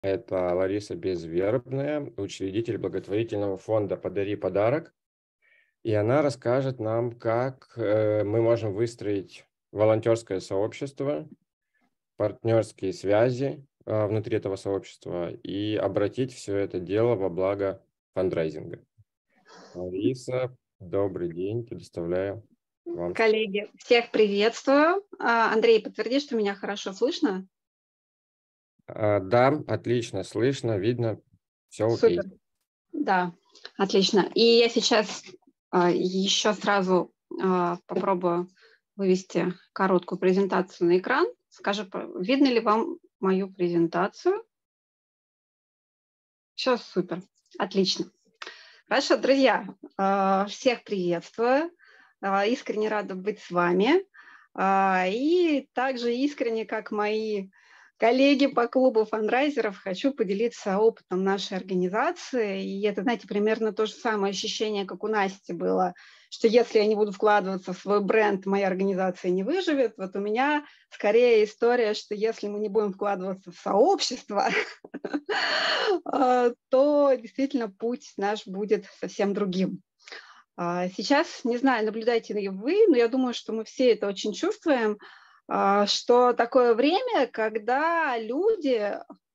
Это Лариса Безвербная, учредитель благотворительного фонда «Подари подарок». И она расскажет нам, как мы можем выстроить волонтерское сообщество, партнерские связи внутри этого сообщества и обратить все это дело во благо фандрайзинга. Лариса, добрый день, предоставляю вам. Коллеги, всех приветствую. Андрей, подтверди, что меня хорошо слышно. Да, отлично, слышно, видно, все окей. Супер. Да, отлично. И я сейчас еще сразу попробую вывести короткую презентацию на экран. Скажи, видно ли вам мою презентацию? Все супер, отлично. Хорошо, друзья, всех приветствую. Искренне рада быть с вами. И также искренне, как мои коллеги по клубу фандрайзеров, хочу поделиться опытом нашей организации. И это, знаете, примерно то же самое ощущение, как у Насти было, что если я не буду вкладываться в свой бренд, моя организация не выживет. Вот у меня скорее история, что если мы не будем вкладываться в сообщество, то действительно путь наш будет совсем другим. Сейчас, не знаю, наблюдаете ли вы, но я думаю, что мы все это очень чувствуем, что такое время, когда люди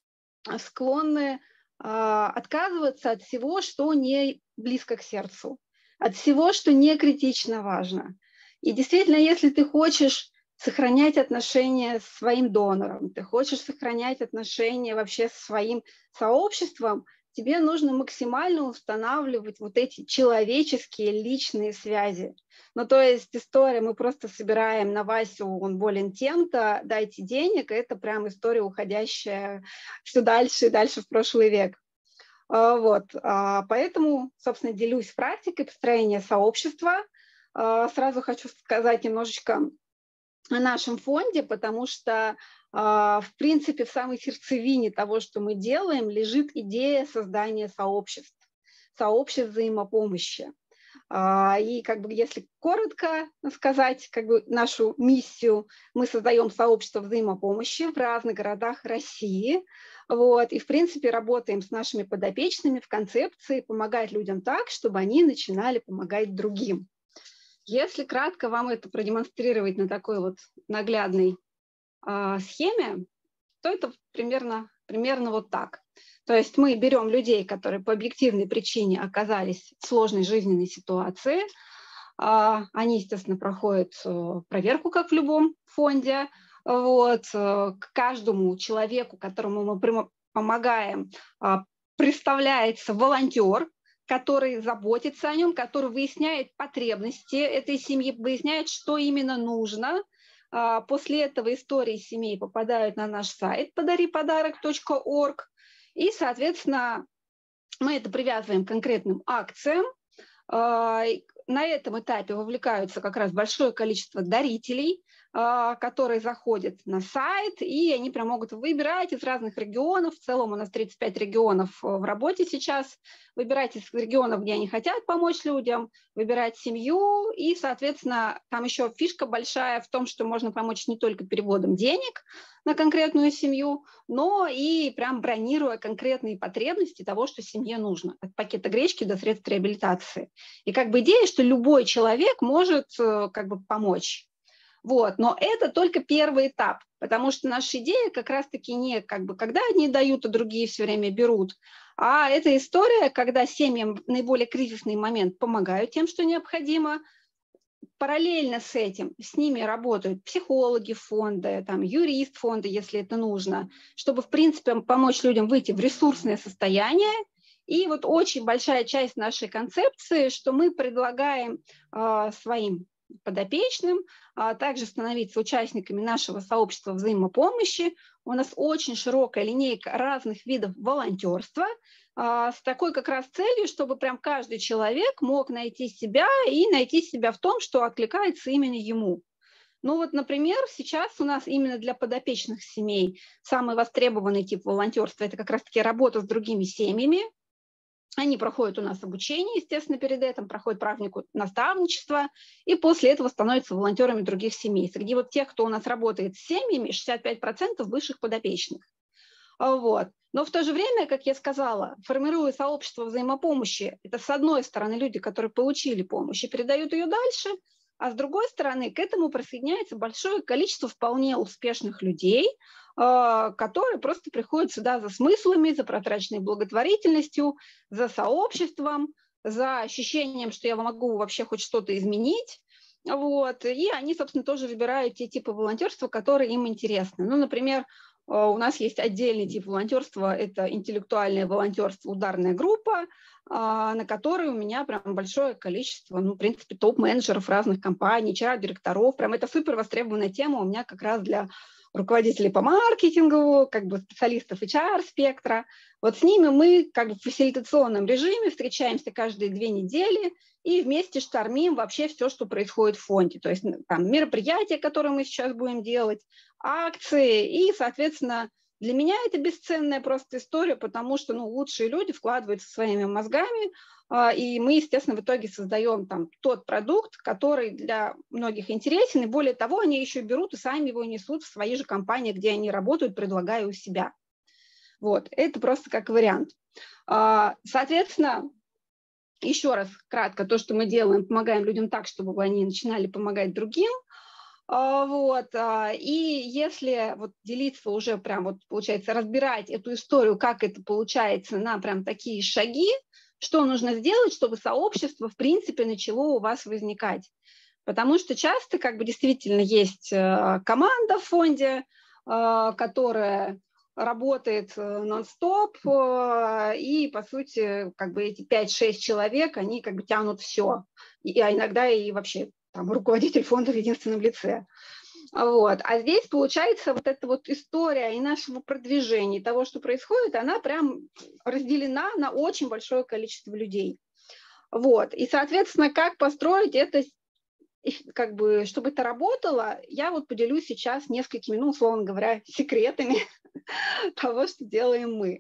склонны отказываться от всего, что не близко к сердцу, от всего, что не критично важно. И действительно, если ты хочешь сохранять отношения с своим донором, ты хочешь сохранять отношения вообще со своим сообществом, тебе нужно максимально устанавливать вот эти человеческие личные связи. Ну, то есть история, мы просто собираем на Васю, он болен тем-то, дайте денег, это прям история, уходящая все дальше и дальше в прошлый век. Вот. Поэтому, собственно, делюсь практикой построения сообщества. Сразу хочу сказать немножечко о нашем фонде, потому что, в принципе, в самой сердцевине того, что мы делаем, лежит идея создания сообществ взаимопомощи. И как бы если коротко сказать как бы нашу миссию, мы создаем сообщество взаимопомощи в разных городах России. Вот, и, в принципе, работаем с нашими подопечными в концепции помогать людям так, чтобы они начинали помогать другим. Если кратко вам это продемонстрировать на такой вот наглядной схеме, то это примерно вот так. То есть мы берем людей, которые по объективной причине оказались в сложной жизненной ситуации. Они, естественно, проходят проверку, как в любом фонде. Вот. К каждому человеку, которому мы помогаем, представляется волонтер, который заботится о нем, который выясняет потребности этой семьи, выясняет, что именно нужно. После этого истории семей попадают на наш сайт подариподарок.орг, и, соответственно, мы это привязываем к конкретным акциям. На этом этапе вовлекаются как раз большое количество дарителей, которые заходят на сайт, и они прям могут выбирать из разных регионов. В целом у нас 35 регионов в работе сейчас. Выбирать из регионов, где они хотят помочь людям, выбирать семью, и, соответственно, там еще фишка большая в том, что можно помочь не только переводом денег на конкретную семью, но и прям бронируя конкретные потребности того, что семье нужно, от пакета гречки до средств реабилитации. И как бы идея, что любой человек может как бы помочь. Вот. Но это только первый этап, потому что наша идея как раз-таки не как бы когда одни дают, а другие все время берут, а это история, когда семьям в наиболее кризисный момент помогают тем, что необходимо. Параллельно с этим с ними работают психологи фонда, там, юрист фонда, если это нужно, чтобы, в принципе, помочь людям выйти в ресурсное состояние. И вот очень большая часть нашей концепции, что мы предлагаем своим подопечным также становиться участниками нашего сообщества взаимопомощи. У нас очень широкая линейка разных видов волонтерства, с такой как раз целью, чтобы прям каждый человек мог найти себя и найти себя в том, что откликается именно ему. Ну вот, например, сейчас у нас именно для подопечных семей самый востребованный тип волонтерства – это как раз-таки работа с другими семьями. Они проходят у нас обучение, естественно, перед этим, проходят практику наставничества, и после этого становятся волонтерами других семей. Среди вот тех, кто у нас работает с семьями, 65% бывших подопечных. Вот. Но в то же время, как я сказала, формируя сообщество взаимопомощи, это с одной стороны люди, которые получили помощь и передают ее дальше, а с другой стороны к этому присоединяется большое количество вполне успешных людей, которые просто приходят сюда за смыслами, за протраченной благотворительностью, за сообществом, за ощущением, что я могу вообще хоть что-то изменить. Вот. И они, собственно, тоже выбирают те типы волонтерства, которые им интересны. Ну, например, у нас есть отдельный тип волонтерства, это интеллектуальное волонтерство, ударная группа, на которой у меня прям большое количество, ну, в принципе, топ-менеджеров разных компаний, HR-директоров. Прям это супер востребованная тема у меня как раз для руководителей по маркетингу, как бы специалистов HR-спектра. Вот с ними мы как бы в фасилитационном режиме встречаемся каждые 2 недели и вместе штормим вообще все, что происходит в фонде. То есть там мероприятия, которые мы сейчас будем делать, акции, и, соответственно, для меня это бесценная просто история, потому что, ну, лучшие люди вкладываются своими мозгами, и мы, естественно, в итоге создаем там тот продукт, который для многих интересен, и более того, они еще берут и сами его несут в свои же компании, где они работают, предлагая у себя. Вот, это просто как вариант. Соответственно, еще раз кратко, то, что мы делаем, помогаем людям так, чтобы они начинали помогать другим. Вот. И если вот делиться уже прям, вот, получается, разбирать эту историю, как это получается на прям такие шаги, что нужно сделать, чтобы сообщество, в принципе, начало у вас возникать. Потому что часто как бы действительно есть команда в фонде, которая работает нон-стоп, и, по сути, как бы эти 5-6 человек, они как бы тянут все. А иногда и вообще там руководитель фонда в единственном лице. Вот. А здесь, получается, вот эта вот история и нашего продвижения, и того, что происходит, она прям разделена на очень большое количество людей. Вот. И, соответственно, как построить это, как бы, чтобы это работало, я вот поделюсь сейчас несколькими, ну, условно говоря, секретами того, что делаем мы.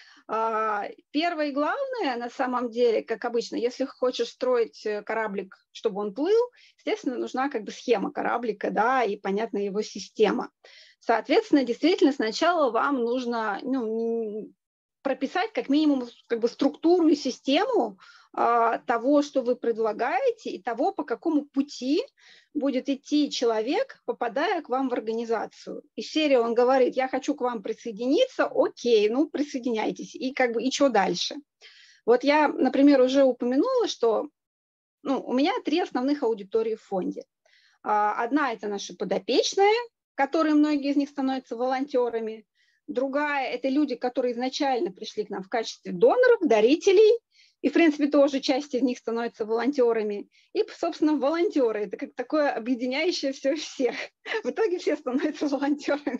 Первое и главное, на самом деле, как обычно, если хочешь строить кораблик, чтобы он плыл, естественно, нужна как бы схема кораблика, да, и понятная его система. Соответственно, действительно, сначала вам нужно, ну, прописать как минимум как бы структуру и систему того, что вы предлагаете, и того, по какому пути будет идти человек, попадая к вам в организацию. Из серии он говорит: я хочу к вам присоединиться, окей, ну присоединяйтесь. И как бы и что дальше? Вот я, например, уже упомянула, что у меня 3 основных аудитории в фонде. Одна – это наши подопечные, которые многие из них становятся волонтерами. Другая – это люди, которые изначально пришли к нам в качестве доноров, дарителей, и, в принципе, тоже часть из них становится волонтерами. И, собственно, волонтеры – это как такое объединяющее все всех. В итоге все становятся волонтерами.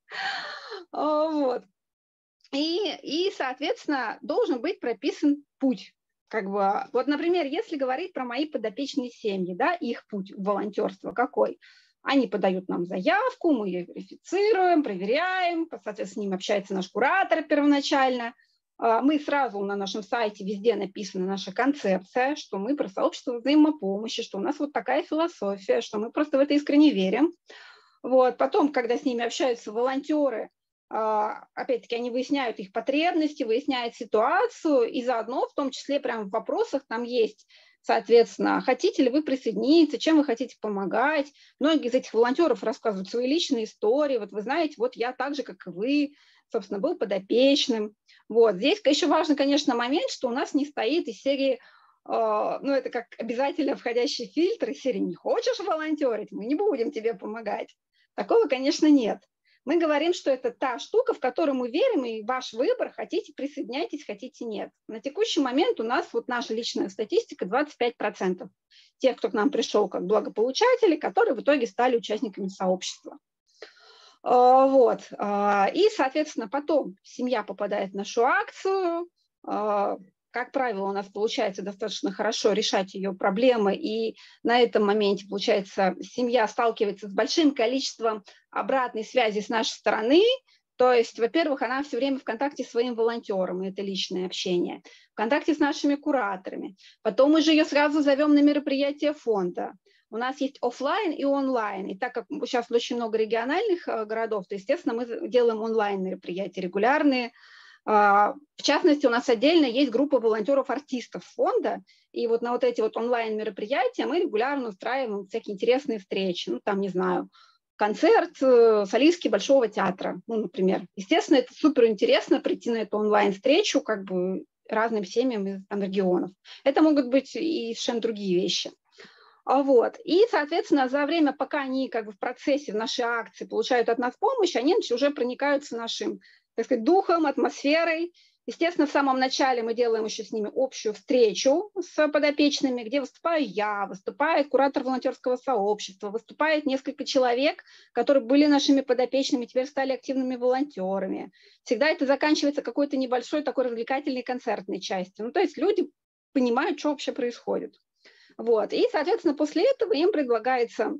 Вот. И, соответственно, должен быть прописан путь. Как бы, вот, например, если говорить про мои подопечные семьи, да, их путь в волонтерство какой? Они подают нам заявку, мы ее верифицируем, проверяем, соответственно, с ними общается наш куратор первоначально. Мы сразу на нашем сайте везде написана наша концепция, что мы про сообщество взаимопомощи, что у нас вот такая философия, что мы просто в это искренне верим. Вот. Потом, когда с ними общаются волонтеры, опять-таки они выясняют их потребности, выясняют ситуацию, и заодно, в том числе прямо в вопросах там есть, соответственно, хотите ли вы присоединиться, чем вы хотите помогать. Многие из этих волонтеров рассказывают свои личные истории. Вот вы знаете, вот я так же, как и вы, собственно, был подопечным. Вот. Здесь еще важный, конечно, момент, что у нас не стоит из серии, ну, это как обязательно входящий фильтр из серии «не хочешь волонтерить, мы не будем тебе помогать». Такого, конечно, нет. Мы говорим, что это та штука, в которую мы верим, и ваш выбор, хотите присоединяйтесь, хотите нет. На текущий момент у нас вот наша личная статистика 25% тех, кто к нам пришел как благополучатели, которые в итоге стали участниками сообщества. Вот. И, соответственно, потом семья попадает в нашу акцию. Как правило, у нас получается достаточно хорошо решать ее проблемы, и на этом моменте, получается, семья сталкивается с большим количеством обратной связи с нашей стороны. То есть, во-первых, она все время в контакте с своим волонтером, и это личное общение, в контакте с нашими кураторами. Потом мы же ее сразу зовем на мероприятие фонда. У нас есть офлайн и онлайн. И так как сейчас очень много региональных городов, то, естественно, мы делаем онлайн мероприятия регулярные, В частности, у нас отдельно есть группа волонтеров-артистов фонда, и вот на вот эти вот онлайн-мероприятия мы регулярно устраиваем всякие интересные встречи, ну, там, не знаю, концерт солистки Большого театра, ну, например. Естественно, это супер интересно прийти на эту онлайн-встречу как бы разным семьям из там, регионов. Это могут быть и совершенно другие вещи. Вот. И, соответственно, за время, пока они как бы в процессе, в нашей акции получают от нас помощь, они уже проникаются нашим, так сказать, духом, атмосферой. Естественно, в самом начале мы делаем еще с ними общую встречу с подопечными, где выступаю я, выступает куратор волонтерского сообщества, выступает несколько человек, которые были нашими подопечными, теперь стали активными волонтерами. Всегда это заканчивается какой-то небольшой такой развлекательной концертной частью. Ну, то есть люди понимают, что вообще происходит. Вот. И, соответственно, после этого им предлагается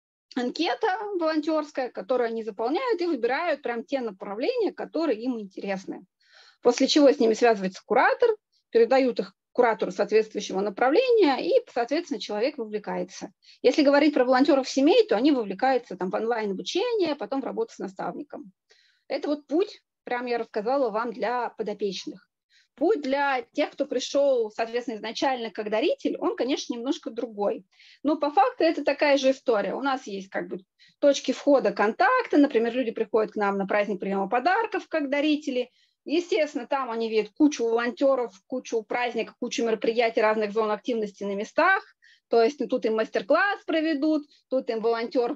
анкета волонтерская, которую они заполняют и выбирают прям те направления, которые им интересны. После чего с ними связывается куратор, передают их куратору соответствующего направления, и, соответственно, человек вовлекается. Если говорить про волонтеров семей, то они вовлекаются там, в онлайн-обучение, потом в работу с наставником. Это вот путь, прям я рассказала вам, для подопечных. Путь для тех, кто пришел, соответственно, изначально как даритель, он, конечно, немножко другой. Но по факту это такая же история. У нас есть как бы точки входа, контакты. Например, люди приходят к нам на праздник приема подарков как дарители. Естественно, там они видят кучу волонтеров, кучу праздников, кучу мероприятий разных зон активности на местах. То есть тут им мастер-класс проведут, тут им волонтер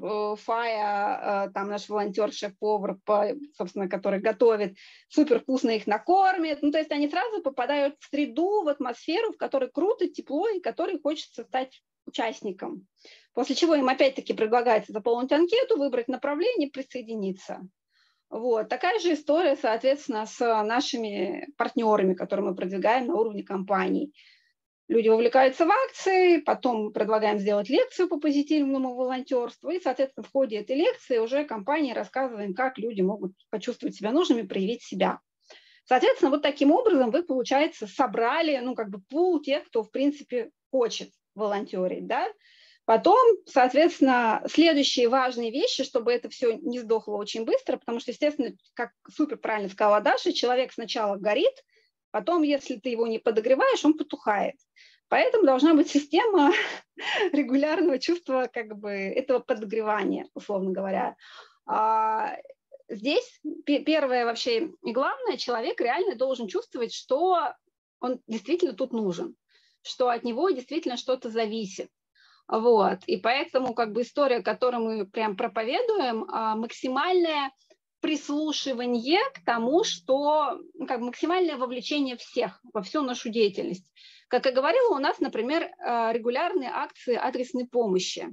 Фая, там наш волонтер, шеф-повар, собственно, который готовит, супер вкусно их накормит. Ну, то есть они сразу попадают в среду, в атмосферу, в которой круто, тепло, и которой хочется стать участником. После чего им опять-таки предлагается заполнить анкету, выбрать направление, присоединиться. Вот. Такая же история, соответственно, с нашими партнерами, которые мы продвигаем на уровне компаний. Люди вовлекаются в акции, потом предлагаем сделать лекцию по позитивному волонтерству, и, соответственно, в ходе этой лекции уже компании рассказываем, как люди могут почувствовать себя нужными, проявить себя. Соответственно, вот таким образом вы, получается, собрали, ну, как бы пул тех, кто, в принципе, хочет волонтерить, да. Потом, соответственно, следующие важные вещи, чтобы это все не сдохло очень быстро, потому что, естественно, как супер правильно сказала Даша, человек сначала горит, потом, если ты его не подогреваешь, он потухает. Поэтому должна быть система регулярного чувства как бы этого подогревания, условно говоря. Здесь первое вообще и главное, человек реально должен чувствовать, что он действительно тут нужен, что от него действительно что-то зависит. Вот. И поэтому как бы история, которую мы прям проповедуем, максимальное прислушивание к тому, что как бы максимальное вовлечение всех во всю нашу деятельность. Как я говорила, у нас, например, регулярные акции адресной помощи.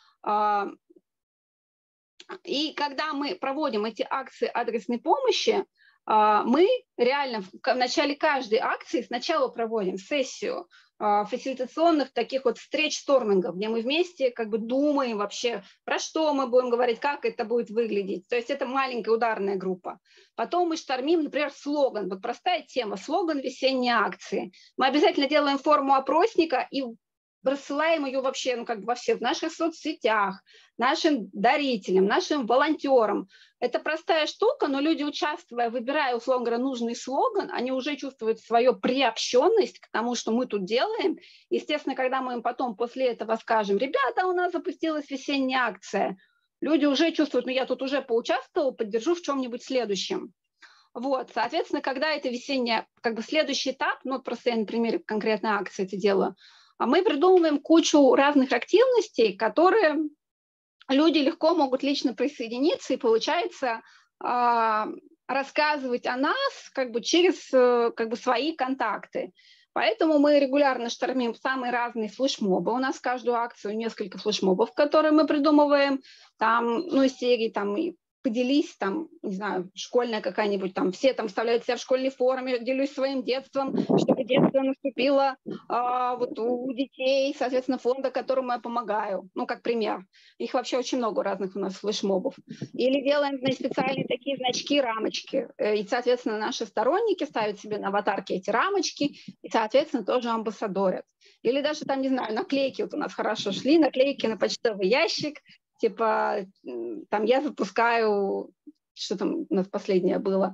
И когда мы проводим эти акции адресной помощи, мы реально в начале каждой акции сначала проводим сессию фасилитационных таких вот встреч-стормингов, где мы вместе как бы думаем вообще, про что мы будем говорить, как это будет выглядеть. То есть это маленькая ударная группа. Потом мы штормим, например, слоган. Вот простая тема, слоган весенней акции. Мы обязательно делаем форму опросника и рассылаем ее вообще, ну, как бы во всех наших соцсетях, нашим дарителям, нашим волонтерам. Это простая штука, но люди, участвуя, выбирая, условно говоря, нужный слоган, они уже чувствуют свою приобщенность к тому, что мы тут делаем. Естественно, когда мы им потом после этого скажем, ребята, у нас запустилась весенняя акция, люди уже чувствуют, ну, я тут уже поучаствовал, поддержу в чем-нибудь следующем. Вот, соответственно, когда это весенняя, как бы следующий этап, ну, просто я на примере конкретной акции это делаю, мы придумываем кучу разных активностей, которые люди легко могут лично присоединиться и, получается, рассказывать о нас как бы через как бы свои контакты. Поэтому мы регулярно штормим самые разные флешмобы. У нас в каждую акцию несколько флешмобов, которые мы придумываем. Там, ну, из серии там и поделись, там, не знаю, школьная какая-нибудь, там, все там вставляют себя в школьной форме, делюсь своим детством, чтобы детство наступило вот у детей, соответственно, фонда, которому я помогаю, ну, как пример. Их вообще очень много разных у нас флешмобов. Или делаем, значит, специальные такие значки, рамочки, и, соответственно, наши сторонники ставят себе на аватарки эти рамочки, и, соответственно, тоже амбассадорят. Или даже там, не знаю, наклейки вот у нас хорошо шли, наклейки на почтовый ящик, типа, там я запускаю, что там у нас последнее было,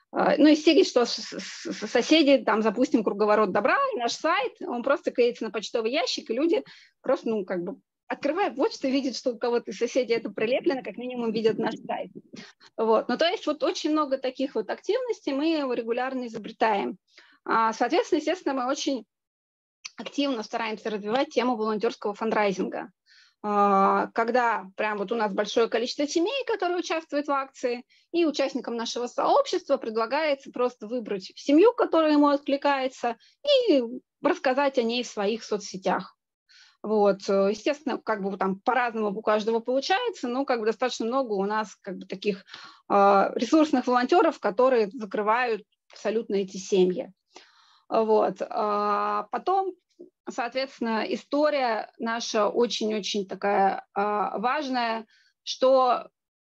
Ну, из серии, что соседи, там, запустим круговорот добра, и наш сайт, он просто клеится на почтовый ящик, и люди просто, ну, как бы открывают почту и видят, что у кого-то из соседей это прилеплено, как минимум видят наш сайт. Вот. Ну, то есть вот очень много таких вот активностей мы регулярно изобретаем. Соответственно, естественно, мы очень активно стараемся развивать тему волонтерского фандрайзинга. Когда прям вот у нас большое количество семей, которые участвуют в акции, и участникам нашего сообщества предлагается просто выбрать семью, которая ему откликается, и рассказать о ней в своих соцсетях. Вот, естественно, как бы там по-разному у каждого получается, но как бы достаточно много у нас как бы таких ресурсных волонтеров, которые закрывают абсолютно эти семьи. Вот. Потом, соответственно, история наша очень-очень такая важная, что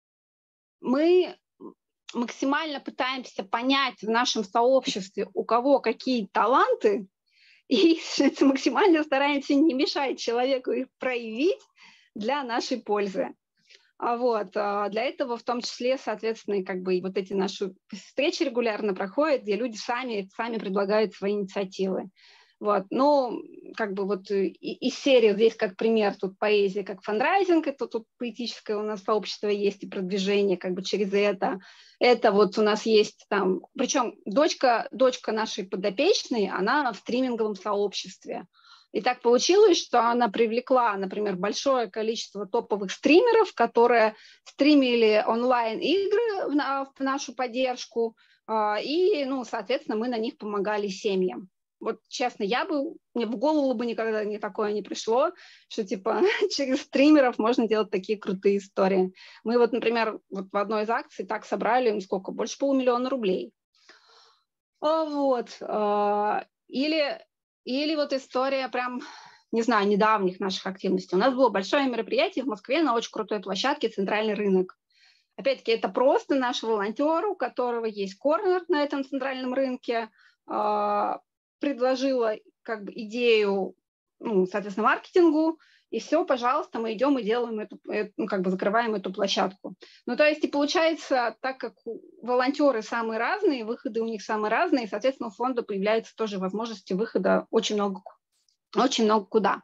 мы максимально пытаемся понять в нашем сообществе, у кого какие таланты, и максимально стараемся не мешать человеку их проявить для нашей пользы. Вот. Для этого в том числе, соответственно, как бы и вот эти наши встречи регулярно проходят, где люди сами предлагают свои инициативы. Вот. Ну, как бы вот из серии здесь как пример, тут поэзия как фандрайзинг, это тут поэтическое у нас сообщество есть и продвижение как бы через это. Это вот у нас есть там, причем дочка нашей подопечной, она в стриминговом сообществе. И так получилось, что она привлекла, например, большое количество топовых стримеров, которые стримили онлайн-игры в нашу поддержку, и, ну, соответственно, мы на них помогали семьям. Вот, честно, мне в голову бы никогда такое не пришло, что, типа, через стримеров можно делать такие крутые истории. Мы вот, например, вот в одной из акций так собрали, сколько, больше $500 000 рублей. Вот. Или вот история прям, не знаю, недавних наших активностей. У нас было большое мероприятие в Москве на очень крутой площадке «Центральный рынок». Опять-таки, это просто наш волонтер, у которого есть корнер на этом центральном рынке, предложила как бы идею, ну, соответственно, маркетингу, и все, пожалуйста, мы идем и делаем как бы закрываем эту площадку. Ну, то есть, и получается, так как волонтеры самые разные, выходы у них самые разные, соответственно, у фонда появляется тоже возможности выхода очень много куда.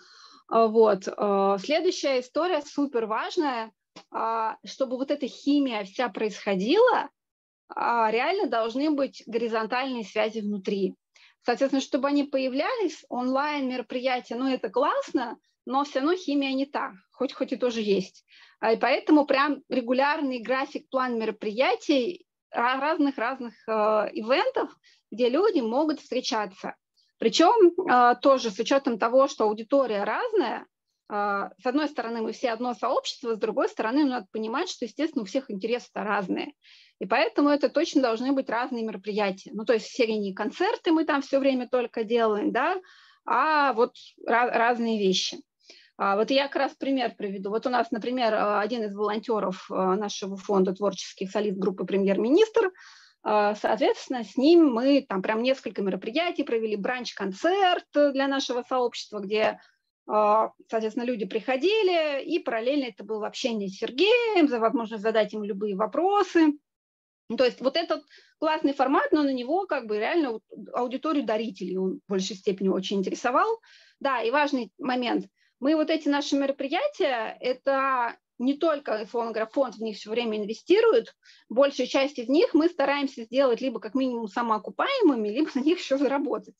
Вот. Следующая история супер важная, чтобы вот эта химия вся происходила, реально должны быть горизонтальные связи внутри. Соответственно, чтобы они появлялись, онлайн-мероприятия, ну, это классно, но все равно химия не та, хоть и тоже есть. И поэтому прям регулярный график, план мероприятий, разных ивентов, где люди могут встречаться. Причем тоже с учетом того, что аудитория разная, с одной стороны, мы все одно сообщество, с другой стороны, надо понимать, что, естественно, у всех интересы-то разные. И поэтому это точно должны быть разные мероприятия. Ну, то есть в серии не концерты мы там все время только делаем, да, а вот разные вещи. Вот я как раз пример приведу. Вот у нас, например, один из волонтеров нашего фонда «Творческий солист» группы «Премьер-министр», соответственно, с ним мы там прям несколько мероприятий провели, бранч-концерт для нашего сообщества, где, соответственно, люди приходили, и параллельно это было общение с Сергеем, за возможность задать ему любые вопросы. То есть вот этот классный формат, но на него как бы реально аудиторию дарителей он в большей степени очень интересовал. Да, и важный момент. Мы вот эти наши мероприятия, это не только, условно говоря, фонд в них все время инвестирует, большую часть из них мы стараемся сделать либо как минимум самоокупаемыми, либо на них еще заработать.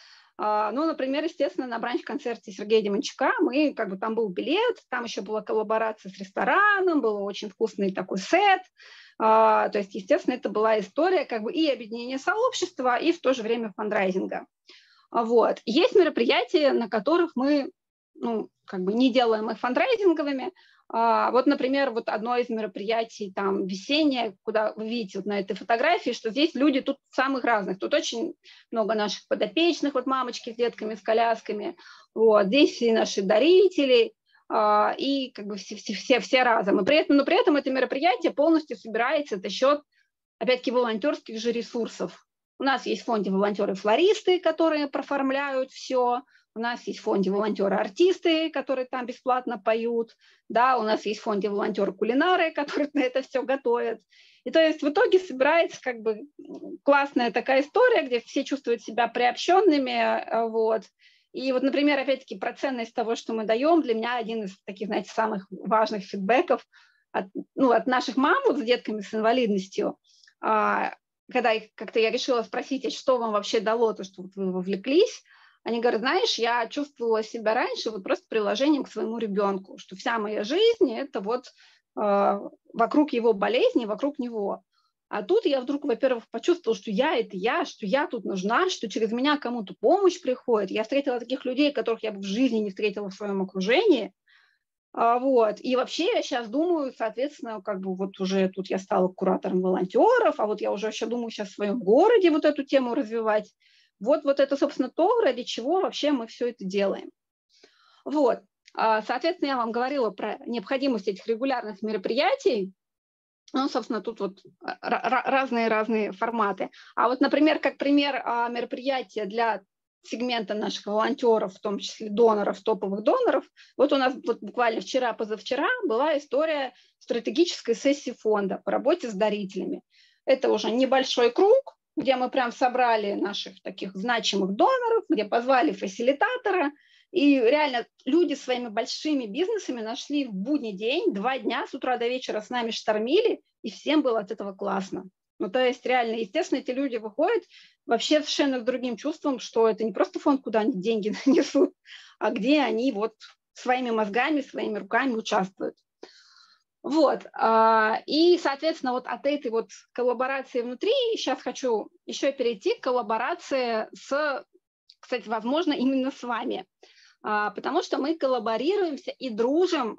Ну, например, естественно, на бранч-концерте Сергея Деманчука мы, как бы там был билет, там еще была коллаборация с рестораном, был очень вкусный такой сет. То есть, естественно, это была история как бы и объединения сообщества, и в то же время фандрайзинга. Вот. Есть мероприятия, на которых мы, ну, как бы не делаем их фандрайзинговыми. Вот, например, вот одно из мероприятий там весеннее, куда вы видите вот на этой фотографии, что здесь люди тут самых разных. Тут очень много наших подопечных, вот мамочки с детками, с колясками. Вот. Здесь и наши дарители, и как бы все разом. Но при этом это мероприятие полностью собирается за счет, опять-таки, волонтерских же ресурсов. У нас есть в фонде волонтеры-флористы, которые проформляют все. У нас есть в фонде волонтеры-артисты, которые там бесплатно поют. Да, у нас есть в фонде волонтеры-кулинары, которые на это все готовят. И то есть в итоге собирается как бы классная такая история, где все чувствуют себя приобщенными, вот. И вот, например, опять-таки про ценность того, что мы даем, для меня один из таких, знаете, самых важных фидбэков от наших мам вот с детками с инвалидностью, когда их как-то я решила спросить, а что вам вообще дало то, что вот вы вовлеклись, они говорят, знаешь, я чувствовала себя раньше вот просто приложением к своему ребенку, что вся моя жизнь – это вот вокруг его болезни, вокруг него. А тут я вдруг, во-первых, почувствовала, что я – это я, что я тут нужна, что через меня кому-то помощь приходит. Я встретила таких людей, которых я бы в жизни не встретила в своем окружении. Вот. И вообще я сейчас думаю, соответственно, как бы вот уже тут я стала куратором волонтеров, а вот я уже вообще думаю сейчас в своем городе вот эту тему развивать. Вот это, собственно, то, ради чего вообще мы все это делаем. Вот. Соответственно, я вам говорила про необходимость этих регулярных мероприятий. Ну, собственно, тут вот разные форматы. А вот, например, как пример мероприятия для сегмента наших волонтеров, в том числе доноров, топовых доноров, вот у нас вот буквально вчера-позавчера была история стратегической сессии фонда по работе с дарителями. Это уже небольшой круг, где мы прям собрали наших таких значимых доноров, где позвали фасилитатора, и реально люди своими большими бизнесами нашли в будний день, 2 дня с утра до вечера с нами штормили, и всем было от этого классно. Ну, то есть реально, естественно, эти люди выходят вообще совершенно с другим чувством, что это не просто фонд, куда они деньги несут, а где они вот своими мозгами, своими руками участвуют. Вот. И, соответственно, вот от этой вот коллаборации внутри сейчас хочу еще перейти к коллаборации с, кстати, возможно, именно с вами. Потому что мы коллаборируемся и дружим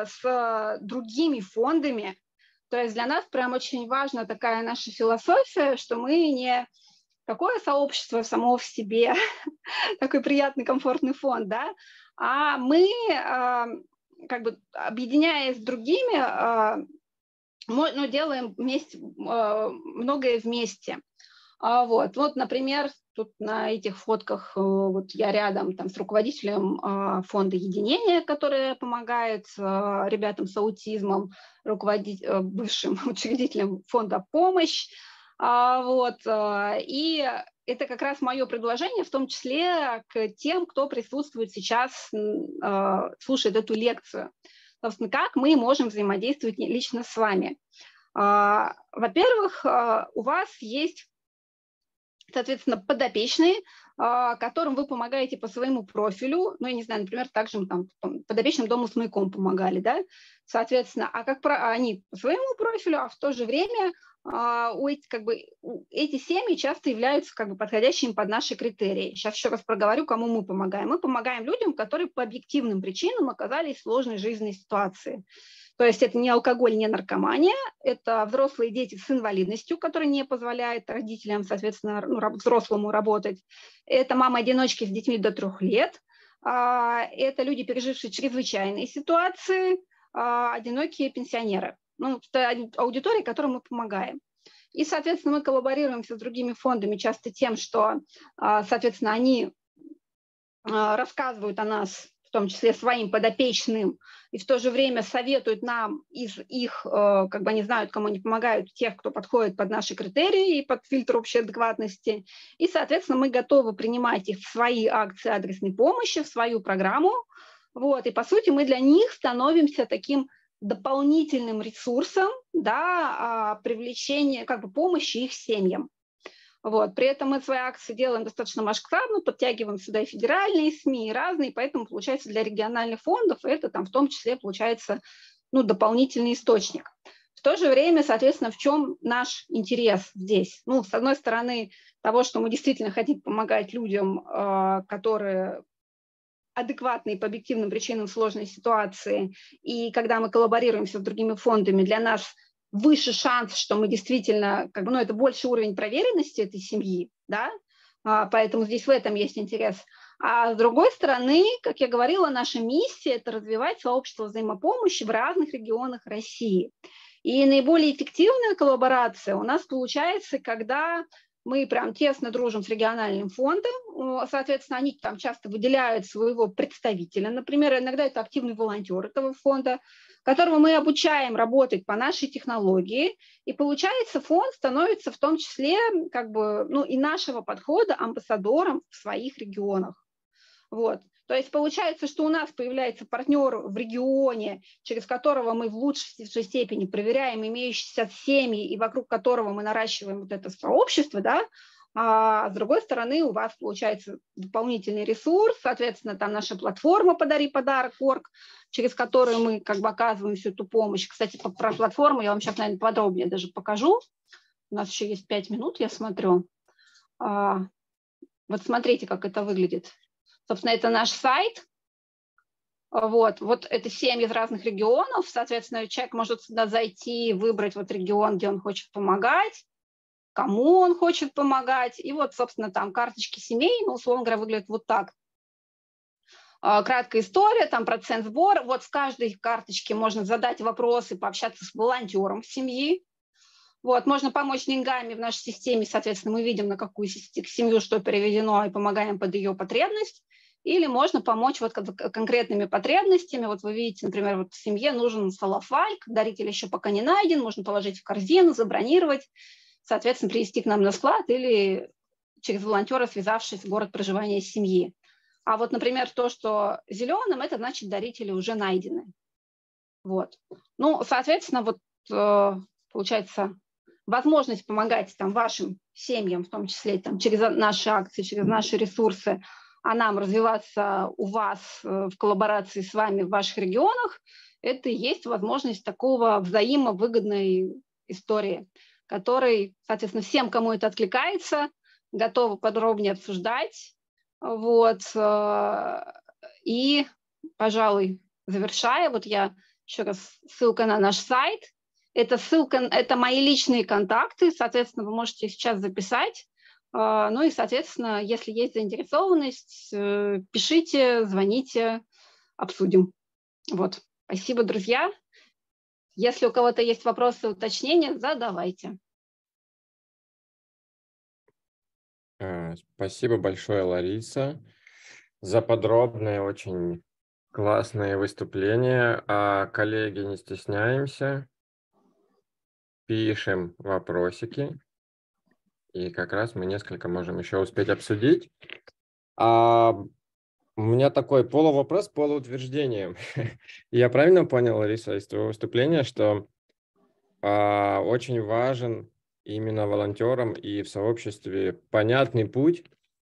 с другими фондами. То есть для нас прям очень важна такая наша философия, что мы не такое сообщество само в себе, такой приятный, комфортный фонд, да, а мы, как бы объединяясь с другими, делаем вместе, многое вместе. Вот, например, тут на этих фотках вот я рядом там с руководителем фонда единения, который помогает ребятам с аутизмом, бывшим учредителем фонда «Помощь». Вот, и это как раз мое предложение, в том числе к тем, кто присутствует сейчас, слушает эту лекцию. Собственно, как мы можем взаимодействовать лично с вами. Во-первых, у вас есть, соответственно, подопечные, которым вы помогаете по своему профилю, ну, я не знаю, например, также мы там подопечным Дому с маяком помогали, да, соответственно, они по своему профилю, а в то же время эти семьи часто являются как бы подходящими под наши критерии. Сейчас еще раз проговорю, кому мы помогаем. Мы помогаем людям, которые по объективным причинам оказались в сложной жизненной ситуации. То есть это не алкоголь, не наркомания, это взрослые дети с инвалидностью, которые не позволяют родителям, соответственно, взрослому работать. Это мамы-одиночки с детьми до 3 лет. Это люди, пережившие чрезвычайные ситуации, одинокие пенсионеры. Ну, это аудитория, которой мы помогаем. И, соответственно, мы коллаборируемся с другими фондами часто тем, что, соответственно, они рассказывают о нас, в том числе своим подопечным, и в то же время советуют нам из их, как бы они знают, кому они помогают, тех, кто подходит под наши критерии и под фильтр общей адекватности. И, соответственно, мы готовы принимать их в свои акции адресной помощи, в свою программу. Вот. И, по сути, мы для них становимся таким дополнительным ресурсом, да, привлечения, как бы помощи их семьям. Вот. При этом мы свои акции делаем достаточно масштабно, подтягиваем сюда и федеральные СМИ, и разные, поэтому получается для региональных фондов это там в том числе получается дополнительный источник. В то же время, соответственно, в чем наш интерес здесь? Ну, с одной стороны, того, что мы действительно хотим помогать людям, которые адекватные по объективным причинам сложной ситуации, и когда мы коллаборируемся с другими фондами, для нас выше шанс, что мы действительно, как бы, это больше уровень проверенности этой семьи, да, поэтому здесь в этом есть интерес. А с другой стороны, как я говорила, наша миссия – это развивать сообщество взаимопомощи в разных регионах России. И наиболее эффективная коллаборация у нас получается, когда мы прям тесно дружим с региональным фондом, соответственно, они там часто выделяют своего представителя, например, иногда это активный волонтер этого фонда, которого мы обучаем работать по нашей технологии, и получается, фонд становится в том числе как бы, ну, и нашего подхода амбассадором в своих регионах. Вот. То есть получается, что у нас появляется партнер в регионе, через которого мы в лучшей степени проверяем имеющиеся семьи, и вокруг которого мы наращиваем вот это сообщество, да, а с другой стороны у вас получается дополнительный ресурс, соответственно, там наша платформа «Подари подарок.орг», через которую мы как бы оказываем всю эту помощь. Кстати, про платформу я вам сейчас, наверное, подробнее даже покажу. У нас еще есть 5 минут, я смотрю. Вот смотрите, как это выглядит. Собственно, это наш сайт. Вот это 7 из разных регионов. Соответственно, человек может сюда зайти, выбрать вот регион, где он хочет помогать, кому он хочет помогать. И вот, собственно, там карточки семей, ну, условно говоря, выглядят вот так. Краткая история, там процент сбора. Вот в каждой карточке можно задать вопросы, пообщаться с волонтером семьи. Вот, можно помочь деньгами в нашей системе, соответственно, мы видим, на какую семью что переведено, и помогаем под ее потребность. Или можно помочь вот конкретными потребностями. Вот вы видите, например, вот в семье нужен салафальк, даритель еще пока не найден, можно положить в корзину, забронировать, соответственно, привезти к нам на склад или через волонтера, связавшись в город проживания семьи. А вот, например, то, что зеленым, это значит, дарители уже найдены. Вот. Ну, соответственно, вот получается возможность помогать там вашим семьям, в том числе там, через наши акции, через наши ресурсы, а нам развиваться у вас в коллаборации с вами в ваших регионах, это и есть возможность такого взаимовыгодной истории, которой, соответственно, всем, кому это откликается, готовы подробнее обсуждать. Вот. И, пожалуй, завершая, вот я еще раз, ссылка на наш сайт. Это мои личные контакты, соответственно, вы можете сейчас записать. Ну и, соответственно, если есть заинтересованность, пишите, звоните, обсудим. Вот. Спасибо, друзья. Если у кого-то есть вопросы, уточнения, задавайте. Спасибо большое, Лариса, за подробное, очень классное выступление. Коллеги, не стесняемся, пишем вопросики. И как раз мы несколько можем еще успеть обсудить. У меня такой полувопрос, полуутверждение. Я правильно понял, Лариса, из твоего выступления, что очень важен именно волонтерам и в сообществе понятный путь,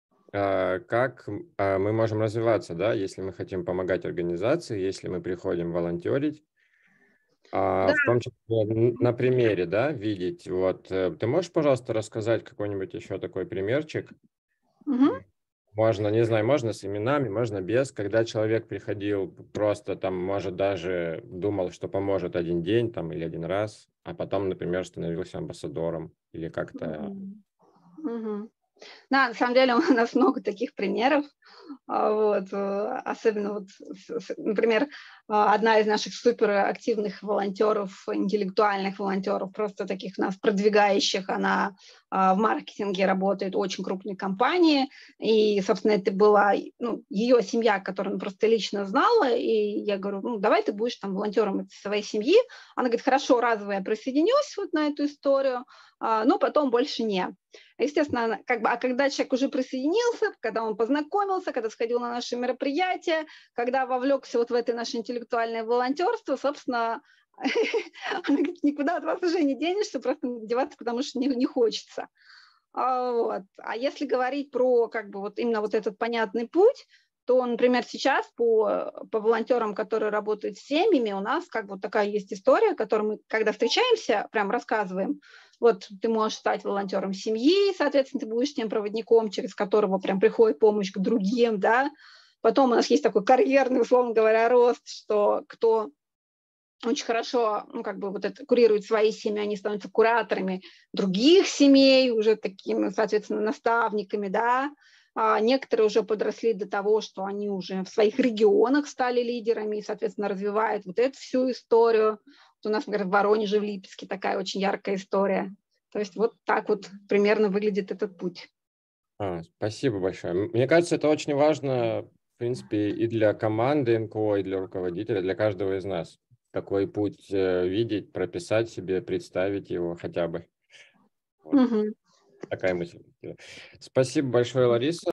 как мы можем развиваться, да, если мы хотим помогать организации, если мы приходим волонтерить. Да. В том числе на примере, да, видеть. Вот, ты можешь, пожалуйста, рассказать какой-нибудь еще такой примерчик? Угу. Можно, не знаю, можно с именами, можно без. Когда человек приходил, просто там, может, даже думал, что поможет один день там или один раз, а потом, например, становился амбассадором или как-то... Угу. Да, на самом деле у нас много таких примеров. Вот, особенно, вот, например, одна из наших суперактивных волонтеров, интеллектуальных волонтеров, просто таких нас продвигающих, она в маркетинге работает в очень крупной компании, и, собственно, это была ее семья, которую она просто лично знала, и я говорю, давай ты будешь там волонтером своей семьи. Она говорит, хорошо, разово я присоединюсь вот на эту историю, но потом больше не. Естественно, когда человек уже присоединился, когда он познакомился, когда сходил на наши мероприятия, когда вовлекся вот в это наше интеллектуальное волонтерство, собственно, она говорит, никуда от вас уже не денешься, просто деваться, потому что не хочется. Вот. А если говорить про вот именно вот этот понятный путь, то, например, сейчас по волонтерам, которые работают с семьями, у нас такая есть история, которую мы, когда встречаемся, прям рассказываем. Вот ты можешь стать волонтером семьи, соответственно, ты будешь тем проводником, через которого прям приходит помощь к другим, да. Потом у нас есть такой карьерный, условно говоря, рост, что кто очень хорошо, вот это курирует свои семьи, они становятся кураторами других семей, уже такими, соответственно, наставниками, да. Некоторые уже подросли до того, что они уже в своих регионах стали лидерами и, соответственно, развивают вот эту всю историю. Вот у нас, например, в Воронеже, в Липецке такая очень яркая история. То есть вот так вот примерно выглядит этот путь. Спасибо большое. Мне кажется, это очень важно, в принципе, и для команды НКО, и для руководителя, для каждого из нас. Такой путь видеть, прописать себе, представить его хотя бы. Вот. Мгм. Такая мысль. Спасибо большое, Лариса.